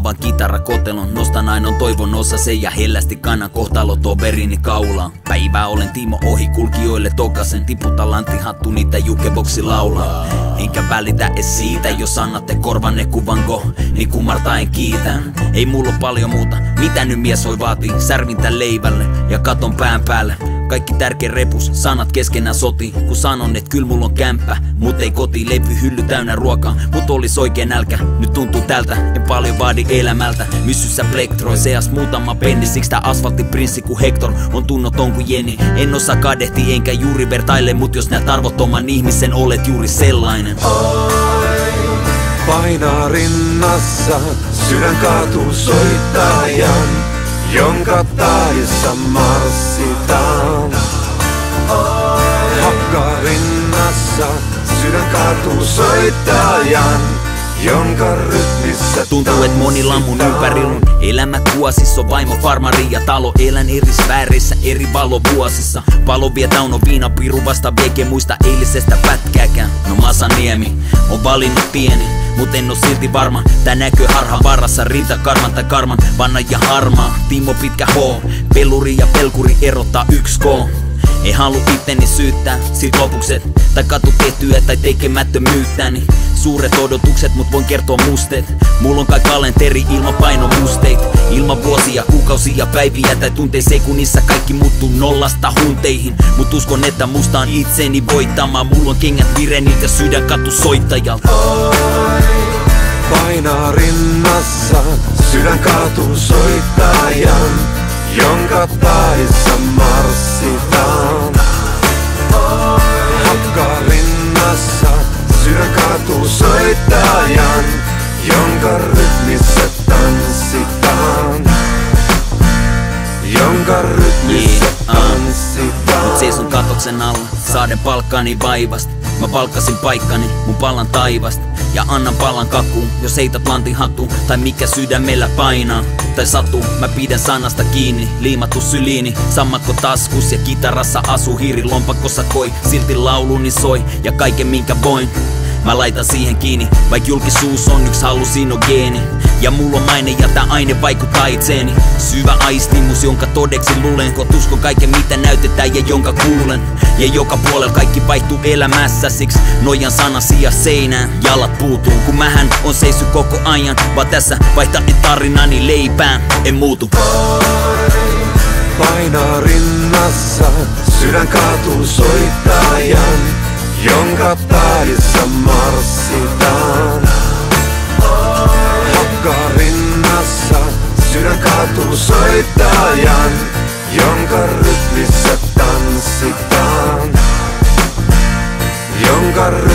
Avaan kitarakotelon, nostan ainoan toivon osasen ja hellästi kannan kohtalo tuo verini kaulaan. Päivää olen Timo ohi kulkijoille tokasen, tiputa lanttihattu niitä jukeboksi laulaa. Enkä välitä edes siitä, jos annatte korvanne kuvanko, niin kumartaen kiitän. Ei mulla oo paljon muuta, mitä nyt mies voi vaatii, särvintä leivälle ja katon pään päälle. Kaikki tärkeä repus, sanat keskenään sotii. Kun sanon, et kyl mulla on kämppä, mut ei koti, levy hylly täynnä ruokaa. Mut olis oikein nälkä, nyt tuntuu tältä, en paljon vaadi elämältä. Myssyssä plektroi, seas muutama penni, siks tää asfalttiprinssi ku Hector on tunnoton ku Jenny. En osaa kadehti enkä juuri vertaile, mut jos näet arvottoman ihmisen, olet juuri sellainen. Painaa rinnassa, sydän kaatuu soittajan, jonka tahdissa marssitaan. Hakkaa rinnassa, sydän kaatuu soittajan, jonka rytmissä tuntuu, et monilla mun ympärillä elämä kuosissa on vaimo, farmari ja talo. Elän eri sfääreissä, eri valovuosissa. Valo vie tauno viina, piru vasta veke, muista eilisestä pätkääkään. No Masaniemi on valinnut pieni, mut en oo silti varma. Tää näkö harhan varassa, rinta karman tai karman, vanna ja harmaa. Timo pitkä H, peluri ja pelkuri erottaa 1K. Ei halu itteni syyttää, sit lopukset tai katu tehtyä tai tekemättömyyttäni. Suuret odotukset, mut voin kertoa musteet. Mulla on kai kalenteri ilman painomusteet. Ilman vuosia, kuukausia, päiviä tai tunteja sekunnissa kaikki muuttuu nollasta hunteihin. Mut uskon, että musta on itseni voittamaan. Mulla on kengät vireniltä, sydän katu soittajalta. painaa rinnassa, sydän kaatuu soittajan, jonka tahdissa marssitaan. Hakkaa rinnassa, sydän kaatuu soittajan, jonka rytmissä tanssitaan. Jonka rytmissä tanssitaan. Mut seison katoksen alla, saaden palkkaani vaivasta. Mä palkkasin paikkani, mun palan taivasta. Ja annan palan kakuun, jos heität lantin hattuun. Tai mikä sydämellä painaa, tai sattuu. Mä pidän sanasta kiinni, liimattu syliini. Sammakko taskus ja kitarassa asuu. Hiiri lompakossa koi, silti lauluni soi. Ja kaiken minkä voin, mä laitan siihen kiinni. Vaik julkisuus on yks hallusinogeeni. Ja mulla on maine ja tää aine vaikuttaa itseeni. Syvä aistimus, jonka todeksi luulen. Kun uskon kaiken mitä näytetään ja jonka kuulen. Ja joka puolella kaikki vaihtuu elämässä. Siksi nojan sana sijaa seinään. Jalat puutuu, kun mähän on seissyt koko ajan. Vaan tässä vaihtain tarinani leipään. En muutu. Painaa rinnassa, sydän kaatuu soittajan, jonka tahdissa marssitaan. Hakkaa rinnassa, sydän kaatuu soittajan, jonka rytmissä tanssitaan. Jonka